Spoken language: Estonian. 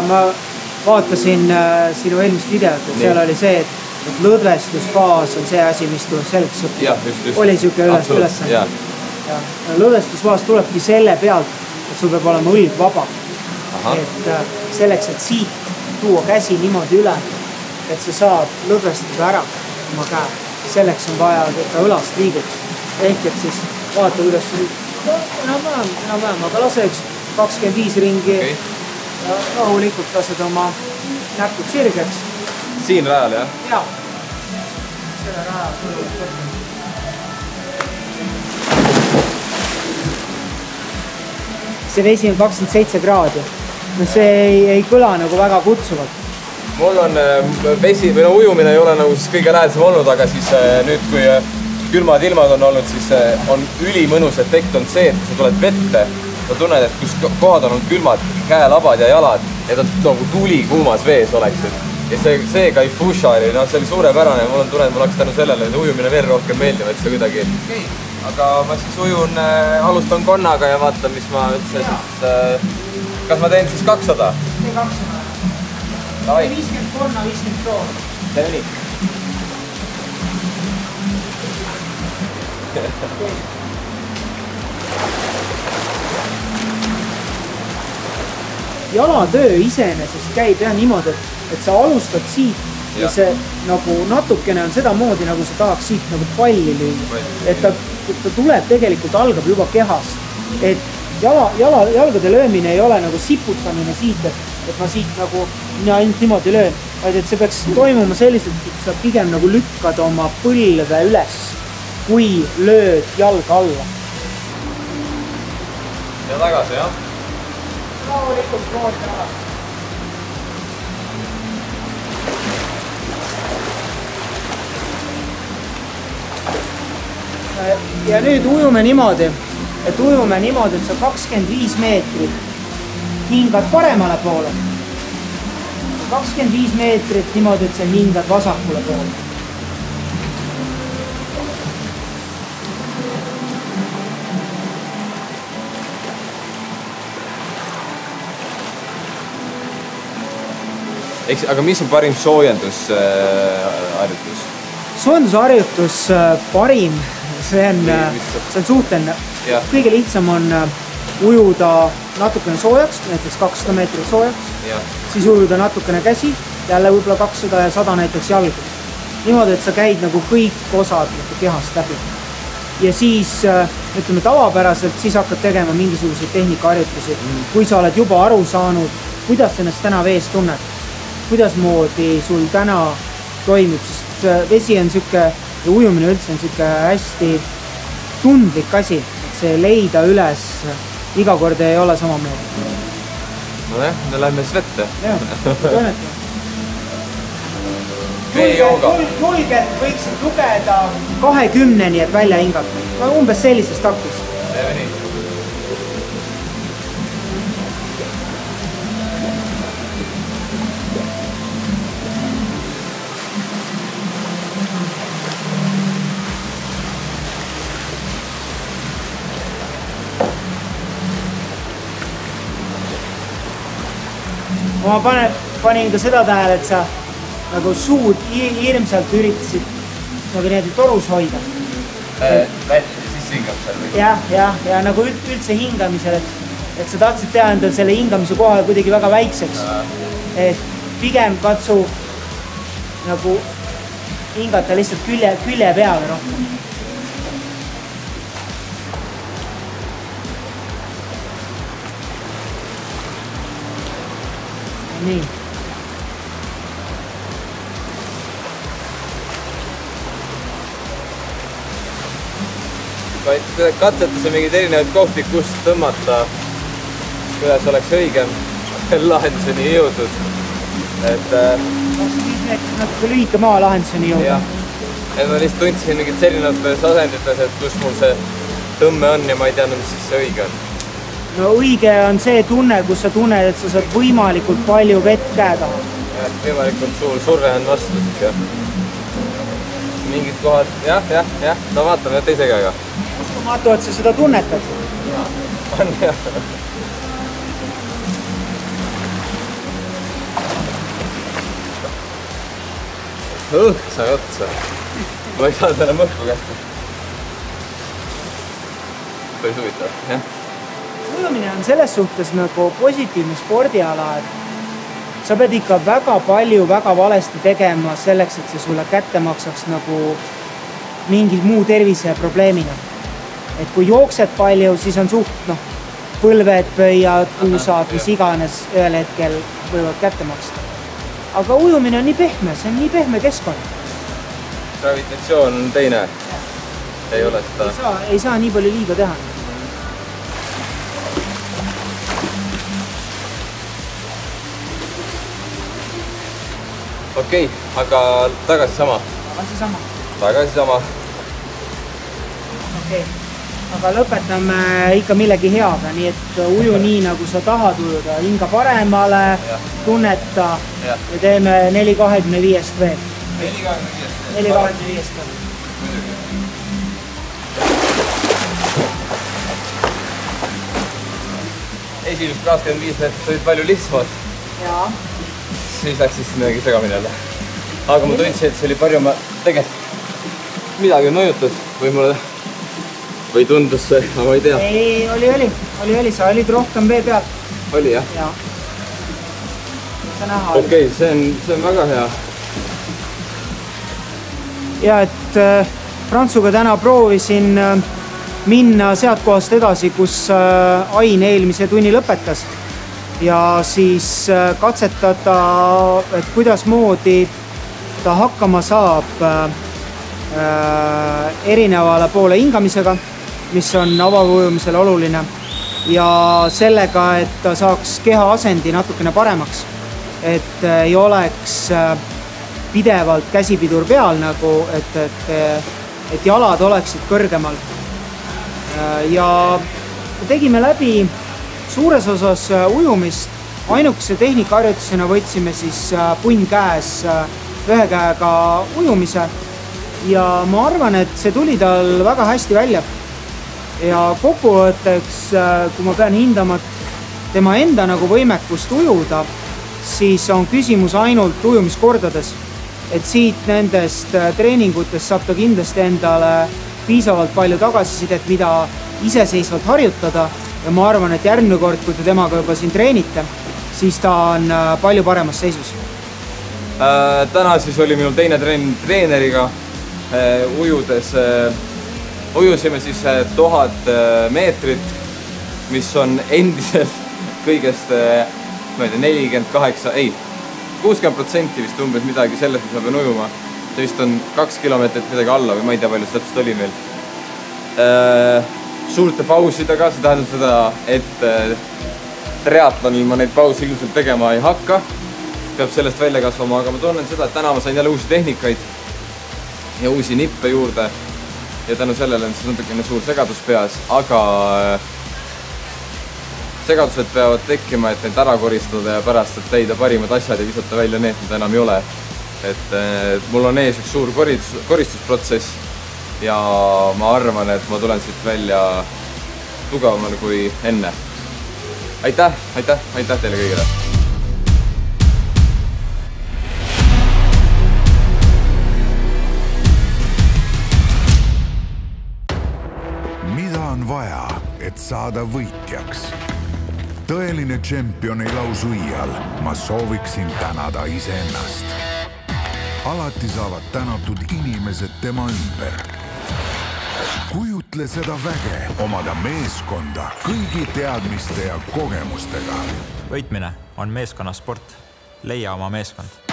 ma vaatasin sinu eelmist videot, et seal oli see, et lõdvestusfaas on see asi, mis tuleb selgeks õppida. Oli siuke üles. Lõdvestusfaas tulebki selle pealt, et sul peab olema õlg vaba. Et selleks, et siit tuua käsi niimoodi üle, et sa saad lõdvestada ära oma käe. Selleks on vaja, et ta õlast liiguks. Ehk et siis vaata, kuidas enam-vähem, aga lase üks 25 ringi ja rahulikult lased oma näkud sirgeks. Siin rajal, jah? Jaa. Selle rajal. See vesi on 27 kraadi. No see ei kõla nagu väga kutsuvalt. Mul on vesi või ujumine ei ole nagu siis kõige lähedasem olnud, aga siis nüüd, kui külmad ilmad on olnud, siis on ülimõnus efekt on see, et kui sa tuled vette, sa tunned, et kus kohad on olnud külmad, käelabad ja jalad, et on nagu tuli kuumas vees oleksid. Ja see Kaifusha oli, no see oli suurepärane, mul on tunne, et mul hakkas tänu sellele ujumine veel rohkem meeldib, et see kuidagi... Aga ma siis ujun, alustan konnaga ja vaatan, mis ma üldse siis... Kas ma teen siis 200? Tee 200. 50 konna, 50 kroon. Teeme nii. Jalatöö iseenesest käib jah niimoodi, et sa alustad siit ja see nagu natukene on seda moodi, nagu sa tahaks siit nagu palli lüüa. Et ta tuleb tegelikult, algab juba kehast. Et jalgade löömine ei ole nagu siputamine siit, et ma siit nagu ainult niimoodi löön, vaid et see peaks toimuma selliselt, et sa pigem nagu lükkad oma põlve üles, kui lööd jalga alla. Ja tagasi, jah? Rahulikult kroon tagasi. Ja nüüd ujume niimoodi, et sa 25 meetrit hingad paremale poole. 25 meetrit niimoodi, et sa hingad vasakule poole. Aga mis on parim soojendusharjutus? Soojendusharjutus parim, see on suhteline. Kõige lihtsam on ujuda natukene soojaks, näiteks 200 meetrit soojaks, siis ujuda natukene käsi, jälle võib-olla 200 ja 100 näiteks jalgu. Niimoodi, et sa käid nagu kõik osad kehast läbi. Ja siis, ütleme tavapäraselt, siis hakkad tegema mingisuguseid tehnikaharjutusi. Kui sa oled juba aru saanud, kuidas ennast täna vees tunned, kuidas moodi sul täna toimib, sest vesi on siuke, ja ujumine üldse on siuke hästi tundlik asi, et see leida üles iga kord ei ole samamoodi. No jah, me lähme siis vette. Jah, toimetame. Julgelt võiksid lugeda 20-ni, et välja hingata. Umbes sellises taktis. Teeme nii. Ma panin ka seda tähele, et sa nagu suud hirmsalt üritasid nagu niimoodi torus hoida. Siis hingab seal või? Ja nagu üldse hingamisel, et sa tahtsid teha endal selle hingamise koha kuidagi väga väikseks. Et pigem katsu nagu hingata lihtsalt külje peale rohkem. Nii. Katsetas mingid erinevad kohti, kust tõmmata, kuidas oleks õigem lahenduseni jõudnud. Natuke lühike maa lahenduseni jõudnud. Ma lihtsalt tundsin mingid erinevates asendites, et kus mul see tõmme on ja ma ei teadnud, mis siis see õige on. No õige on see tunne, kus sa tunned, et sa saad võimalikult palju vett käe taha. Võimalikult suur surve on vastu. Mingid kohad, jah. No vaatame teise käega. Uskumatu, et sa seda tunnetad. On jah. õhksa otsa. Ma ei saa täna mõhku kätte. Päris huvitav, jah? Ujumine on selles suhtes nagu positiivne spordiala, et sa pead ikka väga palju, väga valesti tegema selleks, et see sulle kätte maksaks nagu mingi muu tervise probleemina. Et kui jooksed palju, siis on suht, põlved, pöiad, kuusad, mis iganes ühel hetkel võivad kätte maksta. Aga ujumine on nii pehme, see on nii pehme keskkond. Gravitatsioon on teine. Ei ole seda... Ei saa nii palju liiga teha. Okei, aga tagasi sama. Tagasi sama. Okei, aga lõpetame ikka millegi heaga, nii et uju nii, nagu sa tahad ujuda. Hinga paremale, tunneta ja teeme 4.25 veel. 4.25 veel. Esimest 25 meetrit olid palju lihtsamad. Jaa. Siis läks siis midagi segamine jälle. Aga ma tundsin, et see oli palju tegelikult midagi mõjutas või tundus see, aga ma ei tea. Ei, oli, sa olid rohkem vee peal. Oli, jah? Jaa. See näha. Okei, see on väga hea. Ja, et Prantsuga täna proovisin minna sealt kohast edasi, kus Ain eelmise tunni lõpetas. Ja siis katsetada, et kuidas moodi ta hakkama saab erinevale poole hingamisega, mis on avavujumisele oluline. Ja sellega, et ta saaks keha asendi natukene paremaks. Et ei oleks pidevalt käsipidur peal, nagu, et jalad oleksid kõrgemal. Ja tegime läbi suures osas ujumist. Ainukese tehnikaharjutusena võtsime siis punn käes ühe käega ujumise. Ja ma arvan, et see tuli tal väga hästi välja. Ja kokkuvõtteks, kui ma pean hindama tema enda nagu võimekust ujuda, siis on küsimus ainult ujumiskordades. Et siit nendest treeningutest saab ta kindlasti endale piisavalt palju tagasisidet, mida iseseisvalt harjutada. Ja ma arvan, et järgmine kord, kui te temaga juba siin treenite, siis ta on palju paremas seisus. Täna siis oli minul teine treeneriga ujudes. Ujusime siis 1000 meetrit, mis on endiselt kõigest 60% vist umbes midagi sellest, mis ma pean ujuma. See vist on 2 kilomeetrit midagi alla või ma ei tea, palju see täpselt oli meil. Suurte pausidega, see tähendab seda, et triatlonil ma neid pausi ilmselt tegema ei hakka. Peab sellest välja kasvama, aga ma tunnen seda, et täna ma sain jälle uusi tehnikaid ja uusi nippe juurde. Ja tänu sellele on siis natukene suur segadus peas, aga segadused peavad tekkima, et neid ära koristada ja pärast, et leida parimad asjad ja visata välja need, mida enam ei ole. Et mul on ees üks suur koristusprotsess. Ja ma arvan, et ma tulen siit välja tugevamal kui enne. Aitäh teile kõigile! Mida on vaja, et saada võitjaks? Tõeline tšempion ei lausu iial. Ma sooviksin tänada iseennast. Alati saavad tänatud inimesed tema ümber. Kujutle seda väge, omada meeskonda kõigi teadmiste ja kogemustega. Võitmine on meeskonnasport. Leia oma meeskond.